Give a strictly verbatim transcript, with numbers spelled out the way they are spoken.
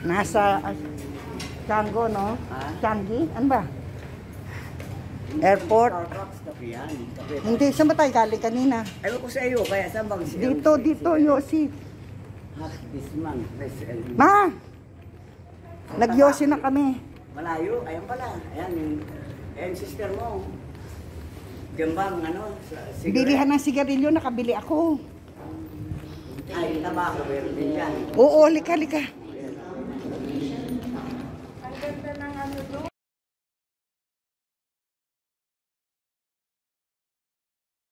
Nasa uh, Chango, no? Ha? Changi? Ano ba? Airport? Starbucks, kape yan. Kape. Hindi, saan ba tayo galing kanina? Ewan ko sa iyo, kaya saan bang siya? Dito, dito, Yosi. Ha, this man. Ma! Nag-Yosi na kami. Malayo, ayan pala. Ayan, yung, ayan sister mo. Diyan bang, ano, cigarette? Bilihan ng sigarilyo, nakabili ako. Ay, tabako, meron din yan. Oo, lika, lika.